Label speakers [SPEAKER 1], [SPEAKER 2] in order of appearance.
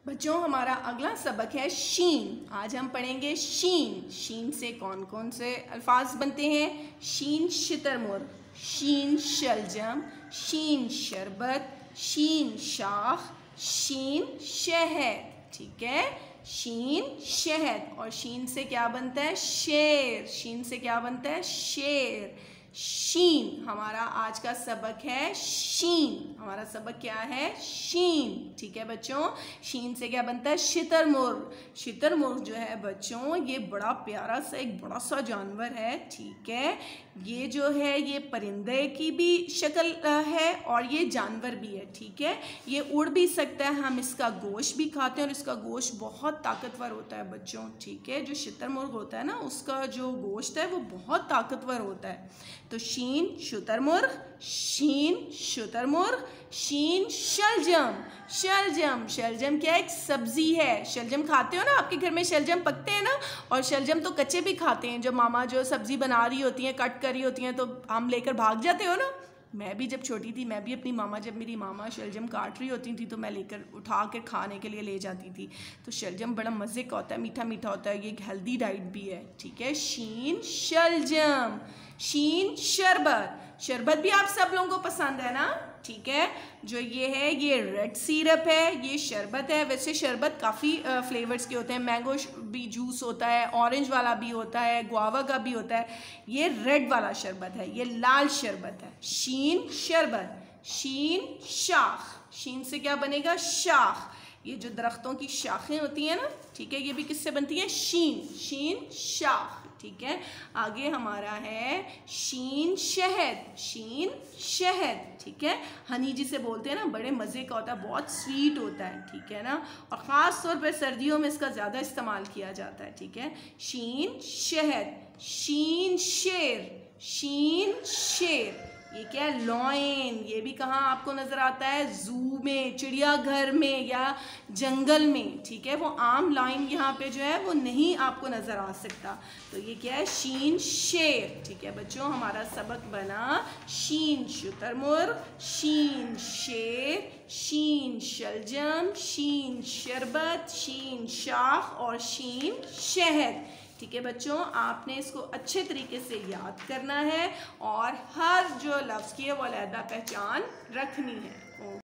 [SPEAKER 1] बच्चों हमारा अगला सबक है शीन। आज हम पढ़ेंगे शीन। शीन से कौन कौन से अल्फाज बनते हैं? शीन शितरमुर्ग, शीन शलजम, शीन शरबत, शीन शाख, शीन शहद। ठीक है, शीन शहद। और शीन से क्या बनता है? शेर। शीन से क्या बनता है? शेर। शीन हमारा आज का सबक है। शीन हमारा सबक क्या है? शीन। ठीक है बच्चों, शीन से क्या बनता है? शितरमुर्ग। शितरमुर्ग जो है बच्चों, ये बड़ा प्यारा सा एक बड़ा सा जानवर है। ठीक है, ये जो है ये परिंदे की भी शक्ल है और ये जानवर भी है। ठीक है, ये उड़ भी सकता है, हम इसका गोश्त भी खाते हैं और इसका गोश्त बहुत ताकतवर होता है बच्चों। ठीक है, जो शितरमुर्ग होता है ना, उसका जो गोश्त है वो बहुत ताकतवर होता है। तो शीन शुतरमुर्ग, शीन शुतरमुर्ग, शीन शलजम। शलजम, शलजम क्या एक सब्जी है। शलजम खाते हो ना, आपके घर में शलजम पकते हैं ना, और शलजम तो कच्चे भी खाते हैं। जब मामा जो सब्जी बना रही होती हैं, कट कर रही होती हैं, तो हम लेकर भाग जाते हो ना। मैं भी जब छोटी थी, मैं भी अपनी मामा, जब मेरी मामा शलजम काट रही होती थी तो मैं लेकर उठा कर खाने के लिए ले जाती थी। तो शलजम बड़ा मज़े का होता है, मीठा मीठा होता है, ये एक हेल्दी डाइट भी है। ठीक है, शीन शलजम। शीन शरबत, शरबत भी आप सब लोगों को पसंद है ना। ठीक है, जो ये है ये रेड सिरप है, ये शरबत है। वैसे शरबत काफ़ी फ्लेवर्स के होते हैं, मैंगो भी जूस होता है, ऑरेंज वाला भी होता है, गुआवा का भी होता है। ये रेड वाला शरबत है, ये लाल शरबत है। शीन शरबत। शीन शाख, शीन से क्या बनेगा? शाख। ये जो दरख्तों की शाखें होती हैं ना, ठीक है, ये भी किससे बनती हैं? शीन। शीन शाख। ठीक है, आगे हमारा है शीन शहद। शीन शहद। ठीक है, हनी जिसे बोलते हैं ना, बड़े मज़े का होता है, बहुत स्वीट होता है। ठीक है ना, और ख़ास तौर पर सर्दियों में इसका ज़्यादा इस्तेमाल किया जाता है। ठीक है, शीन शहद। शीन शेर। शीन शेर, ये क्या है? लॉयन। ये भी कहाँ आपको नज़र आता है? जू में, चिड़ियाघर में या जंगल में। ठीक है, वो आम लाइन यहाँ पे जो है वो नहीं आपको नज़र आ सकता। तो ये क्या है? शीन शेर। ठीक है बच्चों, हमारा सबक बना शीन शुतरमुर्ग, शीन शेर, शीन शलजम, शीन शरबत, शीन शाख और शीन शहद। ठीक है बच्चों, आपने इसको अच्छे तरीके से याद करना है और हर जो लफ्ज़ की है वो अलग पहचान रखनी है।